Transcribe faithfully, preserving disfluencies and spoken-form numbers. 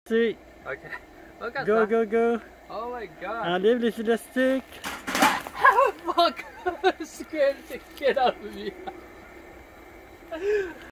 See. Okay. Look at Go, that. go, go. Oh my god. Enlève les élastiques. Fuck! Scared the shit out of me.